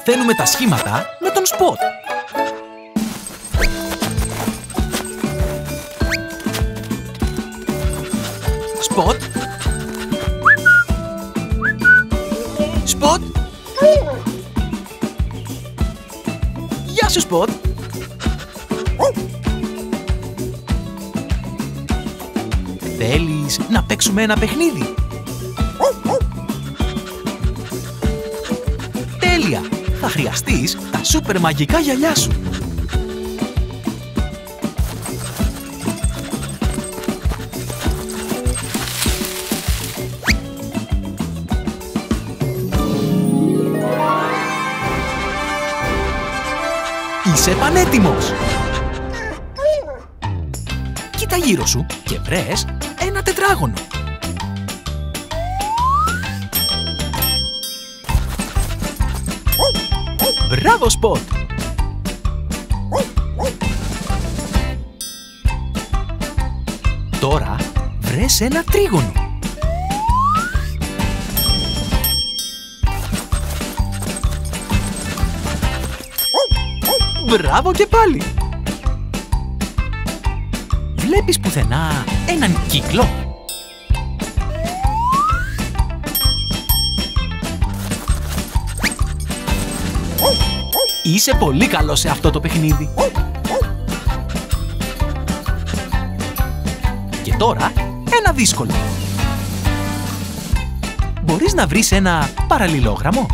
Μαθαίνουμε τα σχήματα με τον Σποτ. Σποτ. Σποτ. Γεια σου, Σποτ. Θέλεις να παίξουμε ένα παιχνίδι? Τέλεια! Θα χρειαστείς τα σούπερ μαγικά γυαλιά σου. Είσαι πανέτοιμος! Κοίτα γύρω σου και βρες ένα τετράγωνο. Μπράβο, Σποτ! Τώρα βρες ένα τρίγωνο. Μπράβο και πάλι! Βλέπεις πουθενά έναν κύκλο? Είσαι πολύ καλός σε αυτό το παιχνίδι. Και τώρα ένα δύσκολο. Μπορείς να βρεις ένα παραλληλόγραμμο?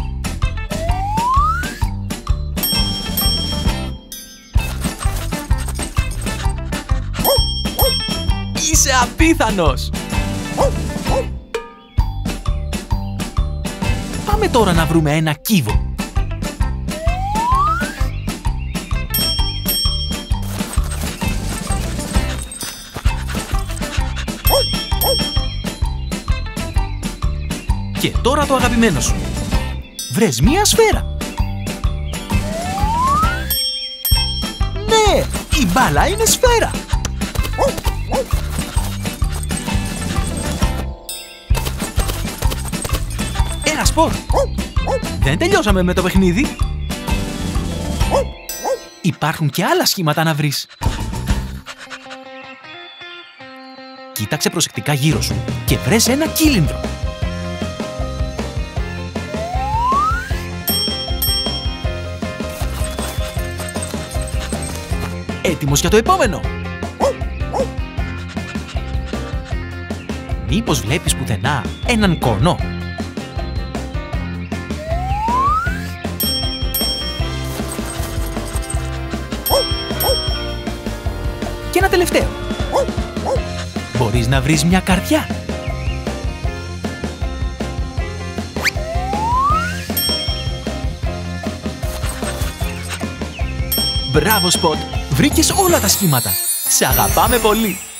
Είσαι απίθανος! Πάμε τώρα να βρούμε ένα κύβο. Και τώρα το αγαπημένο σου. Βρες μία σφαίρα. Ναι, η μπάλα είναι σφαίρα. Ένα Σποτ. Δεν τελειώσαμε με το παιχνίδι. Υπάρχουν και άλλα σχήματα να βρεις. Κοίταξε προσεκτικά γύρω σου και βρες ένα κύλινδρο. Έτοιμος για το επόμενο! Μήπως βλέπεις πουθενά έναν κονό? Και ένα τελευταίο. Μπορείς να βρεις μια καρδιά? Μπράβο, Σποτ! Βρήκες όλα τα σχήματα. Σε αγαπάμε πολύ!